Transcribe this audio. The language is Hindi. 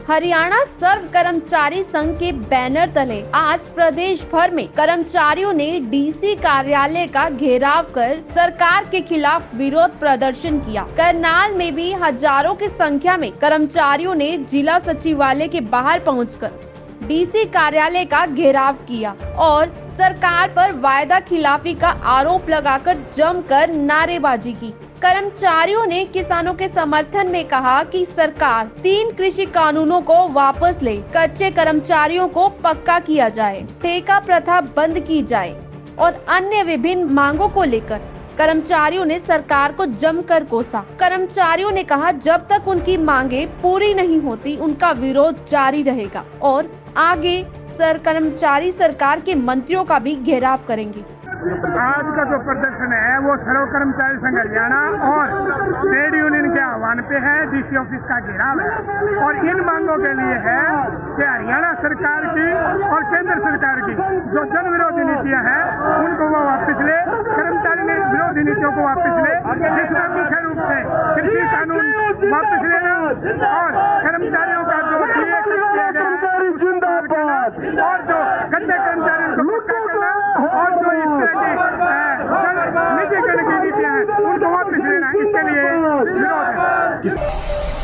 हरियाणा सर्व कर्मचारी संघ के बैनर तले आज प्रदेश भर में कर्मचारियों ने डीसी कार्यालय का घेराव कर सरकार के खिलाफ विरोध प्रदर्शन किया। करनाल में भी हजारों की संख्या में कर्मचारियों ने जिला सचिवालय के बाहर पहुंचकर डीसी कार्यालय का घेराव किया और सरकार पर वायदा खिलाफी का आरोप लगाकर जमकर नारेबाजी की। कर्मचारियों ने किसानों के समर्थन में कहा कि सरकार 3 कृषि कानूनों को वापस ले, कच्चे कर्मचारियों को पक्का किया जाए, ठेका प्रथा बंद की जाए और अन्य विभिन्न मांगों को लेकर कर्मचारियों ने सरकार को जमकर कोसा। कर्मचारियों ने कहा जब तक उनकी मांगे पूरी नहीं होती उनका विरोध जारी रहेगा और आगे कर्मचारी सरकार के मंत्रियों का भी घेराव करेंगे। आज का जो प्रदर्शन है वो सर्व कर्मचारी संघ हरियाणा और ट्रेड यूनियन के आह्वान पे है। डीसी ऑफिस का घेराव है और इन मांगों के लिए है कि हरियाणा सरकार की और केंद्र सरकार की जो जन विरोधी नीतियां हैं उनको वो वापस ले, कर्मचारी विरोधी नीतियों को वापस ले, जिसमें मुख्य रूप से कृषि कानून वापस लेना और कर्मचारियों का जो किया गया और जो कच्चे कर्मचारियों को पक्का करना और जो इस तरह की निजीकरण की नीतियां हैं उनको वापस लेना, इसके लिए विरोध है।